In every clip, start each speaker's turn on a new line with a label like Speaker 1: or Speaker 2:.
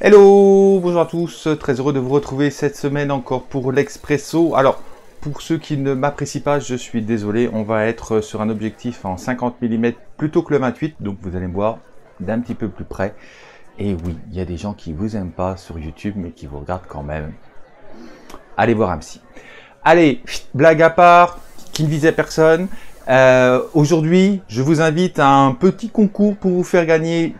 Speaker 1: Hello, bonjour à tous, très heureux de vous retrouver cette semaine encore pour l'Expresso. Alors, pour ceux qui ne m'apprécient pas, je suis désolé, on va être sur un objectif en 50 mm plutôt que le 28, donc vous allez me voir d'un petit peu plus près. Et oui, il y a des gens qui vous aiment pas sur YouTube, mais qui vous regardent quand même. Allez voir un psy. Allez, blague à part, qui ne visait personne. Aujourd'hui, je vous invite à un petit concours pour vous faire gagner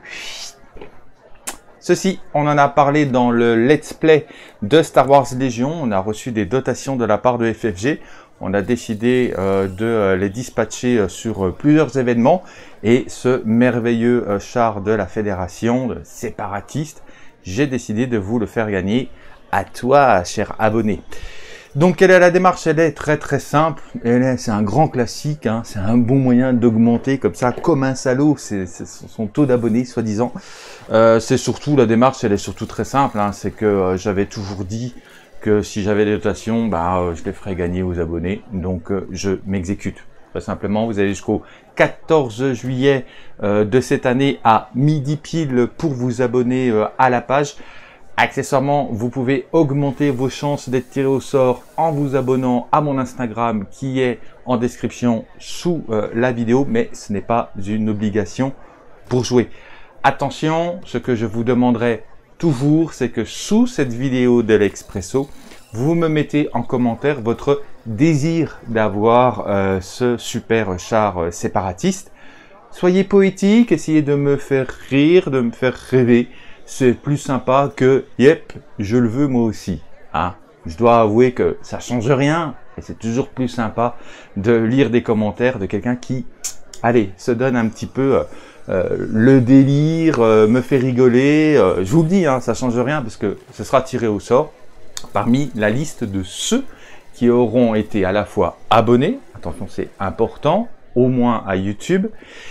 Speaker 1: ceci. On en a parlé dans le let's play de Star Wars Légion. On a reçu des dotations de la part de FFG. On a décidé de les dispatcher sur plusieurs événements. Et ce merveilleux char de la Fédération de séparatistes, j'ai décidé de vous le faire gagner à toi, cher abonné. Donc, quelle est la démarche? Elle est très simple. C'est un grand classique. Hein. C'est un bon moyen d'augmenter comme ça, comme un salaud, son taux d'abonnés, soi-disant. C'est surtout, la démarche, elle est surtout très simple. Hein. C'est que j'avais toujours dit que si j'avais des dotations, je les ferais gagner aux abonnés. Donc, je m'exécute. Très simplement, vous avez jusqu'au 14 juillet de cette année à midi pile pour vous abonner à la page. Accessoirement, vous pouvez augmenter vos chances d'être tiré au sort en vous abonnant à mon Instagram qui est en description sous la vidéo, mais ce n'est pas une obligation pour jouer. Attention, ce que je vous demanderai toujours, c'est que sous cette vidéo de l'Expresso, vous me mettez en commentaire votre désir d'avoir ce super char séparatiste. Soyez poétique, essayez de me faire rire, de me faire rêver. C'est plus sympa que « Yep, je le veux moi aussi hein ». Je dois avouer que ça change rien et c'est toujours plus sympa de lire des commentaires de quelqu'un qui, allez, se donne un petit peu le délire, me fait rigoler. Je vous le dis, hein, ça change rien parce que ce sera tiré au sort parmi la liste de ceux qui auront été à la fois abonnés, attention c'est important, au moins à YouTube,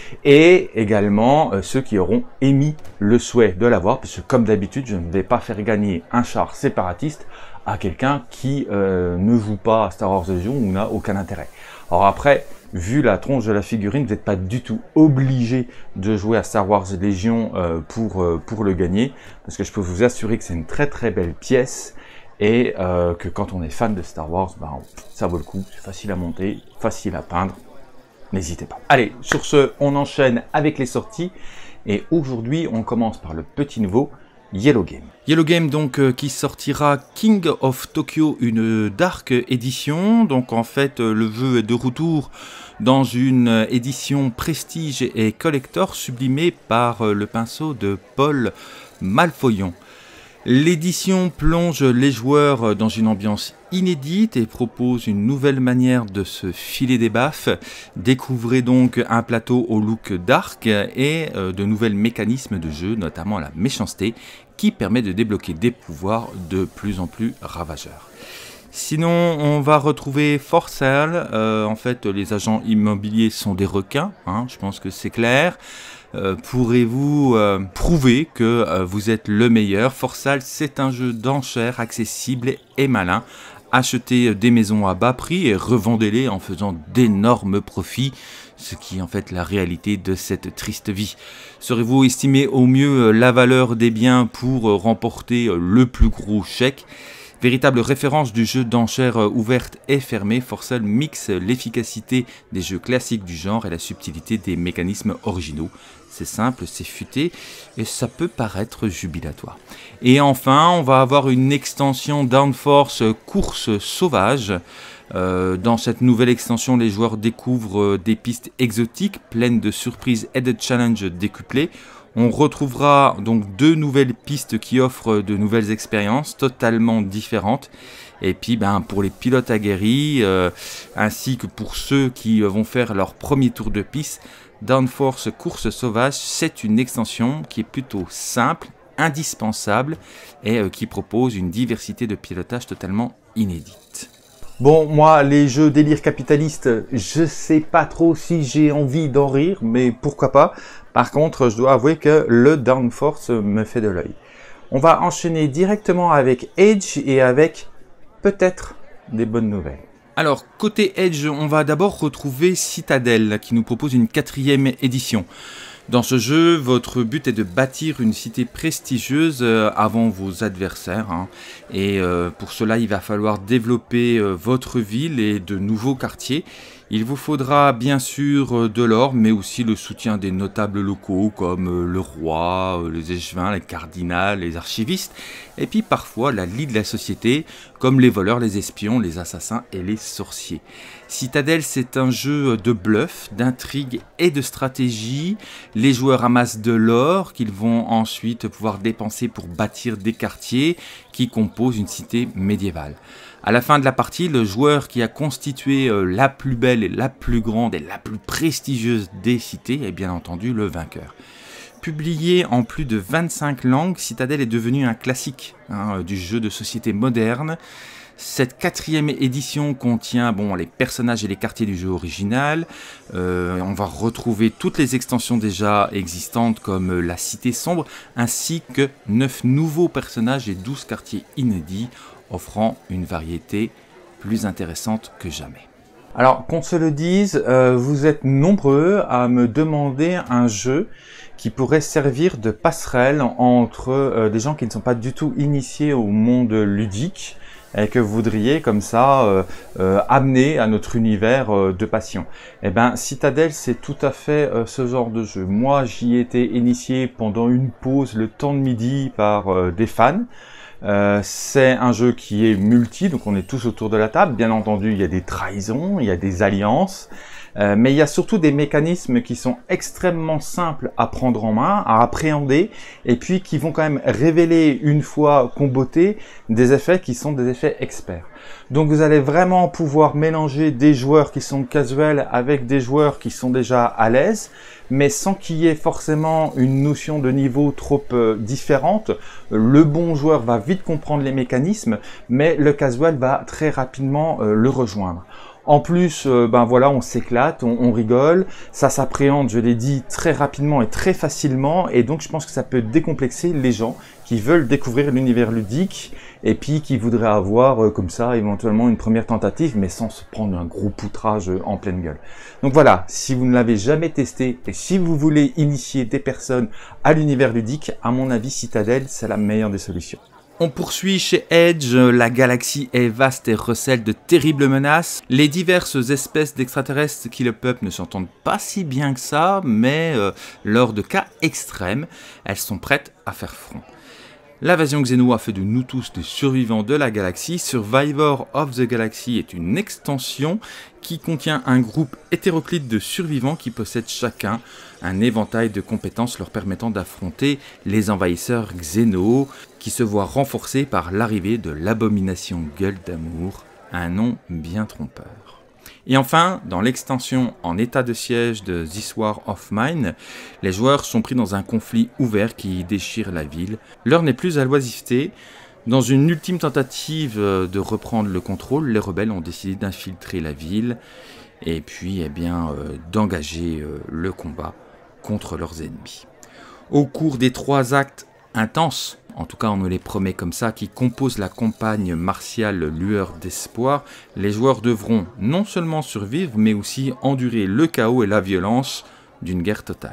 Speaker 1: et également ceux qui auront émis le souhait de l'avoir, puisque comme d'habitude, je ne vais pas faire gagner un char séparatiste à quelqu'un qui ne joue pas à Star Wars Légion ou n'a aucun intérêt. Alors après, vu la tronche de la figurine, vous n'êtes pas du tout obligé de jouer à Star Wars Légion pour le gagner, parce que je peux vous assurer que c'est une très belle pièce, et que quand on est fan de Star Wars, ça vaut le coup, c'est facile à monter, facile à peindre. N'hésitez pas. Allez, sur ce, on enchaîne avec les sorties. Et aujourd'hui, on commence par le petit nouveau Yellow Game. Yellow Game, donc, qui sortira King of Tokyo, une Dark Edition. Donc, en fait, le jeu est de retour dans une édition Prestige et Collector sublimée par le pinceau de Paul Malfoyon. L'édition plonge les joueurs dans une ambiance inédite et propose une nouvelle manière de se filer des baffes. Découvrez donc un plateau au look dark et de nouvelles mécanismes de jeu, notamment la méchanceté, qui permet de débloquer des pouvoirs de plus en plus ravageurs. Sinon, on va retrouver For Sale. En fait, les agents immobiliers sont des requins, hein, je pense que c'est clair. Pourrez-vous prouver que vous êtes le meilleur? For Sale, c'est un jeu d'enchères accessible et malin. Achetez des maisons à bas prix et revendez-les en faisant d'énormes profits, ce qui est en fait la réalité de cette triste vie. Saurez-vous estimer au mieux la valeur des biens pour remporter le plus gros chèque? Véritable référence du jeu d'enchères ouverte et fermée, For Sale mixe l'efficacité des jeux classiques du genre et la subtilité des mécanismes originaux. C'est simple, c'est futé et ça peut paraître jubilatoire. Et enfin, on va avoir une extension Downforce course sauvage. Dans cette nouvelle extension, les joueurs découvrent des pistes exotiques pleines de surprises et de challenges décuplés. On retrouvera donc deux nouvelles pistes qui offrent de nouvelles expériences totalement différentes. Et puis pour les pilotes aguerris, ainsi que pour ceux qui vont faire leur premier tour de piste, Downforce Course Sauvage, c'est une extension qui est plutôt simple, indispensable et qui propose une diversité de pilotage totalement inédite. Bon, moi, les jeux délire capitaliste, je sais pas trop si j'ai envie d'en rire, mais pourquoi pas. Par contre, je dois avouer que le Downforce me fait de l'œil. On va enchaîner directement avec Edge et avec peut-être des bonnes nouvelles. Alors, côté Edge, on va d'abord retrouver Citadel qui nous propose une 4e édition. Dans ce jeu, votre but est de bâtir une cité prestigieuse avant vos adversaires. Et pour cela, il va falloir développer votre ville et de nouveaux quartiers. Il vous faudra bien sûr de l'or, mais aussi le soutien des notables locaux comme le roi, les échevins, les cardinals, les archivistes, et puis parfois la lie de la société, comme les voleurs, les espions, les assassins et les sorciers. Citadel, c'est un jeu de bluff, d'intrigue et de stratégie. Les joueurs amassent de l'or qu'ils vont ensuite pouvoir dépenser pour bâtir des quartiers qui composent une cité médiévale. À la fin de la partie, le joueur qui a constitué la plus belle et la plus grande et la plus prestigieuse des cités est bien entendu le vainqueur. Publié en plus de 25 langues, Citadel est devenu un classique du jeu de société moderne. Cette 4e édition contient les personnages et les quartiers du jeu original. On va retrouver toutes les extensions déjà existantes comme la Cité Sombre, ainsi que 9 nouveaux personnages et 12 quartiers inédits, offrant une variété plus intéressante que jamais. Alors, qu'on se le dise, vous êtes nombreux à me demander un jeu qui pourrait servir de passerelle entre des gens qui ne sont pas du tout initiés au monde ludique et que vous voudriez comme ça amener à notre univers de passion. Eh bien, Citadel, c'est tout à fait ce genre de jeu. Moi, j'y ai été initié pendant une pause le temps de midi par des fans. C'est un jeu qui est multi, donc on est tous autour de la table. Bien entendu, il y a des trahisons, il y a des alliances, mais il y a surtout des mécanismes qui sont extrêmement simples à prendre en main, à appréhender, et puis qui vont quand même révéler, une fois combotés, des effets qui sont des effets experts. Donc vous allez vraiment pouvoir mélanger des joueurs qui sont casuels avec des joueurs qui sont déjà à l'aise, mais sans qu'il y ait forcément une notion de niveau trop différente. Le bon joueur va vite comprendre les mécanismes, mais le casual va très rapidement le rejoindre. En plus, on s'éclate, on rigole, ça s'appréhende, je l'ai dit, très rapidement et très facilement, et donc je pense que ça peut décomplexer les gens qui veulent découvrir l'univers ludique et puis qui voudraient avoir comme ça éventuellement une première tentative, mais sans se prendre un gros poutrage en pleine gueule. Donc voilà, si vous ne l'avez jamais testé et si vous voulez initier des personnes à l'univers ludique, à mon avis, Citadel, c'est la meilleure des solutions. On poursuit chez Edge, la galaxie est vaste et recèle de terribles menaces. Les diverses espèces d'extraterrestres qui le peuplent ne s'entendent pas si bien que ça, mais lors de cas extrêmes, elles sont prêtes à faire front. L'invasion Xeno a fait de nous tous des survivants de la galaxie. Survivor of the Galaxy est une extension qui contient un groupe hétéroclite de survivants qui possèdent chacun un éventail de compétences leur permettant d'affronter les envahisseurs Xeno, qui se voient renforcés par l'arrivée de l'abomination Gueule d'Amour, un nom bien trompeur. Et enfin, dans l'extension en état de siège de This War of Mine, les joueurs sont pris dans un conflit ouvert qui déchire la ville. L'heure n'est plus à l'oisiveté. Dans une ultime tentative de reprendre le contrôle, les rebelles ont décidé d'infiltrer la ville et puis d'engager le combat contre leurs ennemis. Au cours des 3 actes intenses, en tout cas on me les promet comme ça, qui composent la campagne martiale Lueur d'Espoir, les joueurs devront non seulement survivre, mais aussi endurer le chaos et la violence d'une guerre totale.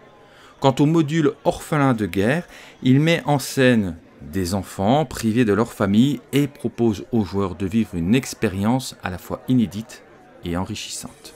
Speaker 1: Quant au module Orphelin de guerre, il met en scène des enfants privés de leur famille et propose aux joueurs de vivre une expérience à la fois inédite et enrichissante.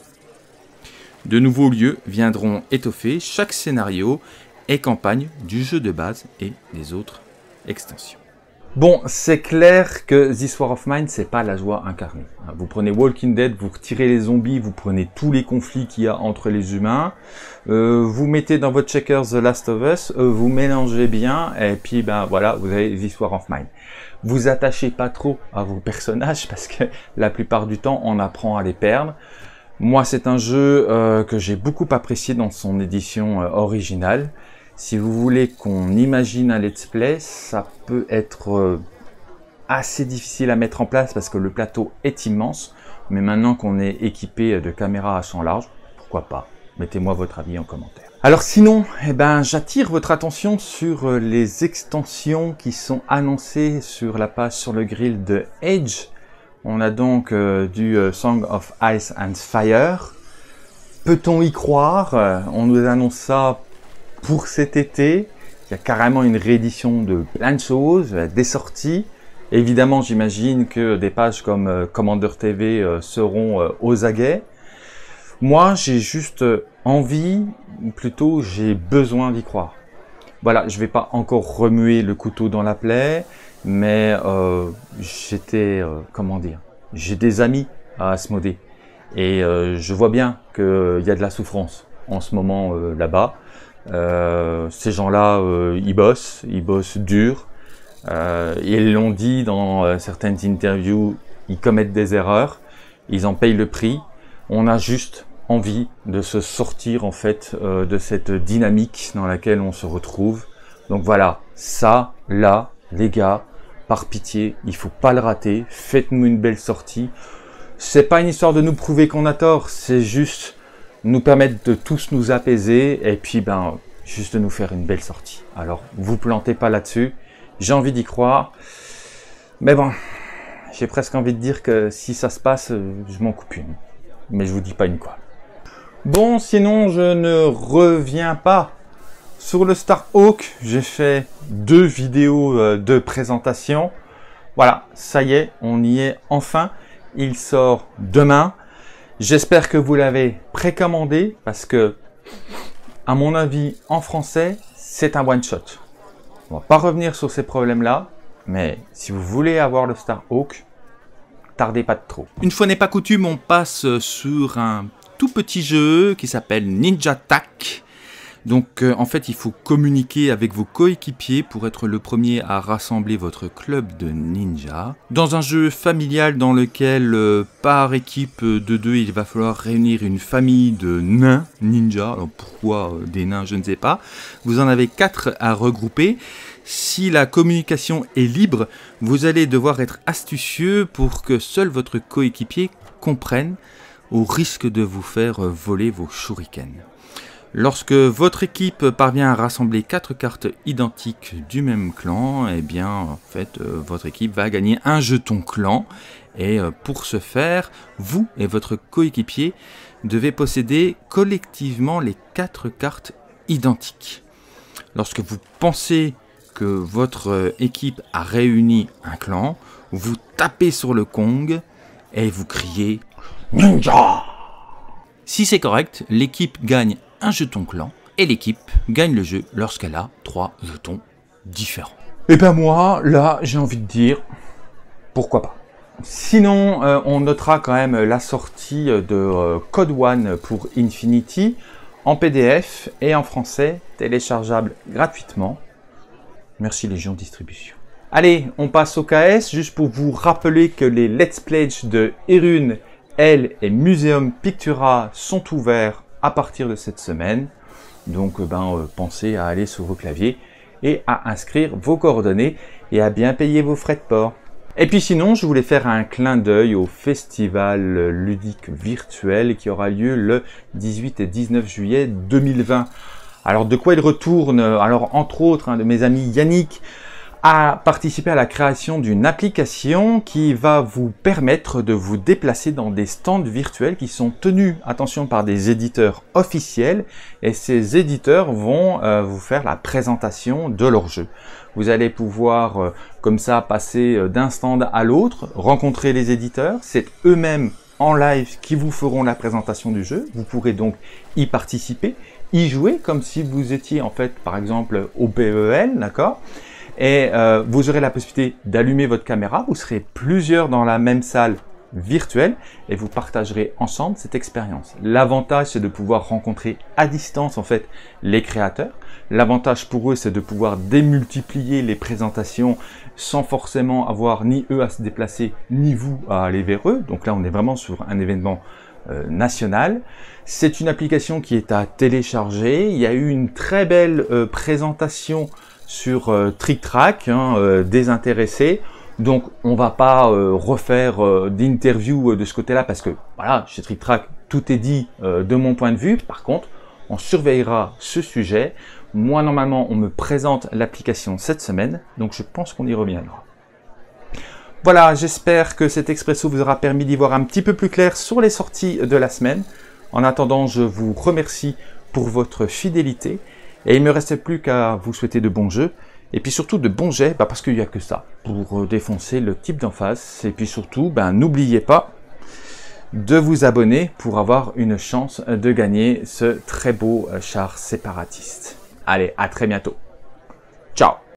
Speaker 1: De nouveaux lieux viendront étoffer chaque scénario et campagne du jeu de base et des autres extensions. Bon, c'est clair que This War of Mine, c'est pas la joie incarnée. Vous prenez Walking Dead, vous retirez les zombies, vous prenez tous les conflits qu'il y a entre les humains, vous mettez dans votre checker The Last of Us, vous mélangez bien, et puis voilà, vous avez This War of Mine. Vous attachez pas trop à vos personnages, parce que la plupart du temps, on apprend à les perdre. Moi, c'est un jeu que j'ai beaucoup apprécié dans son édition originale. Si vous voulez qu'on imagine un let's play, ça peut être assez difficile à mettre en place parce que le plateau est immense. Mais maintenant qu'on est équipé de caméras à champ large, pourquoi pas? Mettez-moi votre avis en commentaire. Alors sinon, j'attire votre attention sur les extensions qui sont annoncées sur la page sur le grill de Edge. On a donc du Song of Ice and Fire. Peut-on y croire? On nous annonce ça pour cet été. Il y a carrément une réédition de plein de choses, des sorties. Évidemment, j'imagine que des pages comme Commander TV seront aux aguets. Moi, j'ai juste envie, ou plutôt j'ai besoin d'y croire. Voilà, je vais pas encore remuer le couteau dans la plaie, mais comment dire, j'ai des amis à Asmodée et je vois bien qu'il y a de la souffrance en ce moment là-bas. Ces gens-là, ils bossent dur. Ils l'ont dit dans certaines interviews, ils commettent des erreurs, ils en payent le prix. On a juste envie de se sortir en fait de cette dynamique dans laquelle on se retrouve. Donc voilà, ça, là, les gars, par pitié, il faut pas le rater. Faites-nous une belle sortie. C'est pas une histoire de nous prouver qu'on a tort, c'est juste nous permettre de tous nous apaiser et puis juste de nous faire une belle sortie. Alors, vous plantez pas là-dessus. J'ai envie d'y croire. Mais bon, j'ai presque envie de dire que si ça se passe, je m'en coupe une. Mais je vous dis pas une quoi. Bon, sinon, je ne reviens pas sur le Starhawk. J'ai fait 2 vidéos de présentation. Voilà, ça y est, on y est enfin. Il sort demain. J'espère que vous l'avez précommandé parce que, à mon avis, en français, c'est un one-shot. On va pas revenir sur ces problèmes-là, mais si vous voulez avoir le Starhawk, tardez pas de trop. Une fois n'est pas coutume, on passe sur un tout petit jeu qui s'appelle Ninja Tac. Donc en fait, il faut communiquer avec vos coéquipiers pour être le premier à rassembler votre club de ninja. Dans un jeu familial dans lequel, par équipe de 2, il va falloir réunir une famille de nains ninja. Alors pourquoi des nains, je ne sais pas. Vous en avez 4 à regrouper. Si la communication est libre, vous allez devoir être astucieux pour que seul votre coéquipier comprenne, au risque de vous faire voler vos shurikens. Lorsque votre équipe parvient à rassembler 4 cartes identiques du même clan, eh bien, en fait, votre équipe va gagner un jeton clan. Et pour ce faire, vous et votre coéquipier devez posséder collectivement les 4 cartes identiques. Lorsque vous pensez que votre équipe a réuni un clan, vous tapez sur le gong et vous criez « Ninja !» Si c'est correct, l'équipe gagne un jeton clan et l'équipe gagne le jeu lorsqu'elle a 3 jetons différents. Et ben moi, là, j'ai envie de dire, pourquoi pas. Sinon, on notera quand même la sortie de Code One pour Infinity en PDF et en français, téléchargeable gratuitement. Merci Légion Distribution. Allez, on passe au KS, juste pour vous rappeler que les Let's Play de Erune, Elle et Museum Pictura sont ouverts à partir de cette semaine. Donc pensez à aller sur vos claviers et à inscrire vos coordonnées et à bien payer vos frais de port. Et puis sinon, je voulais faire un clin d'œil au festival ludique virtuel qui aura lieu le 18 et 19 juillet 2020. Alors de quoi il retourne? Alors entre autres, un de mes amis Yannick a participé à la création d'une application qui va vous permettre de vous déplacer dans des stands virtuels qui sont tenus, attention, par des éditeurs officiels, et ces éditeurs vont vous faire la présentation de leur jeu. Vous allez pouvoir comme ça passer d'un stand à l'autre, rencontrer les éditeurs, c'est eux-mêmes en live qui vous feront la présentation du jeu. Vous pourrez donc y participer, y jouer comme si vous étiez en fait par exemple au PEL, d'accord? Et vous aurez la possibilité d'allumer votre caméra, vous serez plusieurs dans la même salle virtuelle et vous partagerez ensemble cette expérience. L'avantage, c'est de pouvoir rencontrer à distance en fait les créateurs. L'avantage pour eux, c'est de pouvoir démultiplier les présentations sans forcément avoir ni eux à se déplacer, ni vous à aller vers eux. Donc là, on est vraiment sur un événement national. C'est une application qui est à télécharger. Il y a eu une très belle présentation sur Trick Track, désintéressé. Donc on va pas refaire d'interview de ce côté-là parce que voilà, chez Trick Track, tout est dit de mon point de vue. Par contre, on surveillera ce sujet. Moi, normalement, on me présente l'application cette semaine, donc je pense qu'on y reviendra. Voilà, j'espère que cet expresso vous aura permis d'y voir un petit peu plus clair sur les sorties de la semaine. En attendant, je vous remercie pour votre fidélité Et il me restait plus qu'à vous souhaiter de bons jeux. Et puis surtout de bons jets, parce qu'il n'y a que ça pour défoncer le type d'en face. Et puis surtout, n'oubliez pas de vous abonner pour avoir une chance de gagner ce très beau char séparatiste. Allez, à très bientôt. Ciao!